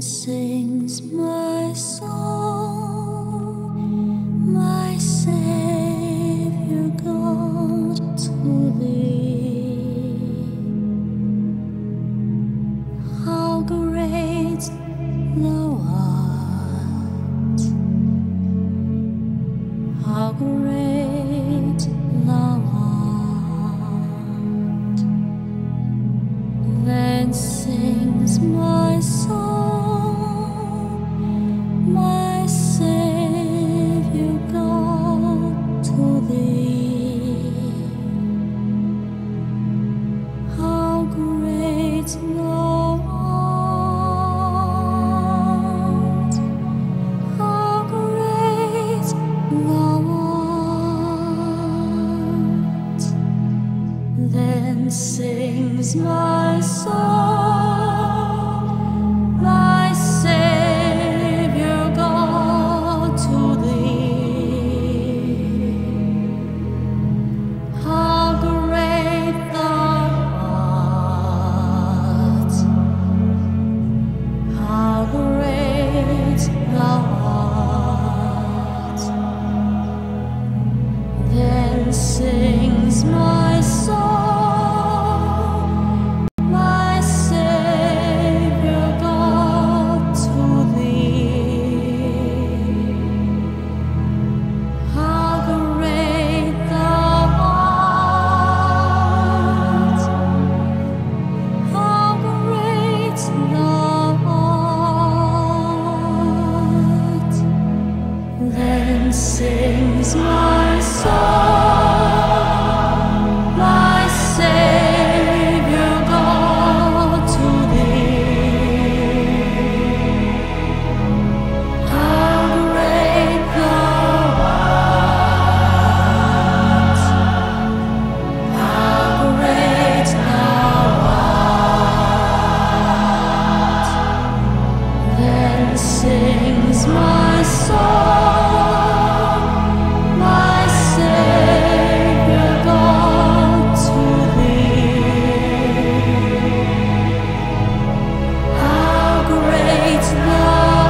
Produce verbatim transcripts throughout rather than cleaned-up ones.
sings my soul, my Savior God, to thee. How great thou art, how great thou art. Then sings my soul, my Savior God, to thee. How great thou art, how great thou art. Then sings my soul, my Savior God, to thee. How great thou art, how great thou art. Then sings my soul, my Savior God, to thee. How great thou art, how great thou art. Then sings my soul, my Savior God, to thee. How great thou art, how great thou art. Then sings my soul, my Savior God, to thee. How great thou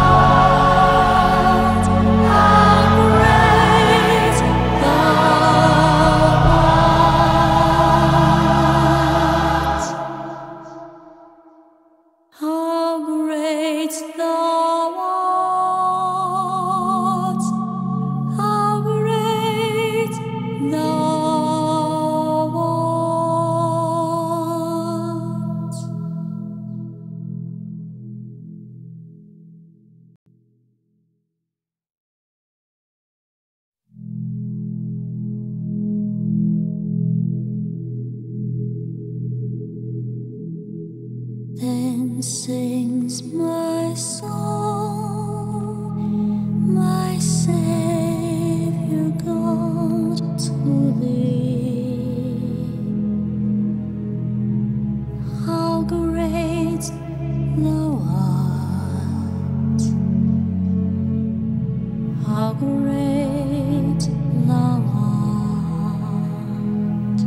art, how great thou art. How great thou art, how great thou art. Then sings my soul, my Savior God, to thee. How great thou art, how great thou art.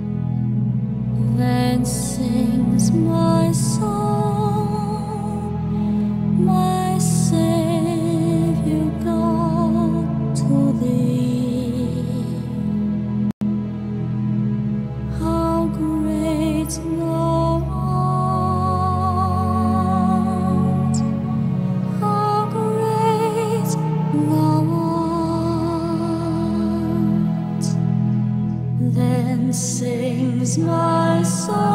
Then sings my soul, my Savior God, to thee. How great thou art, how great thou art. Then sings my soul,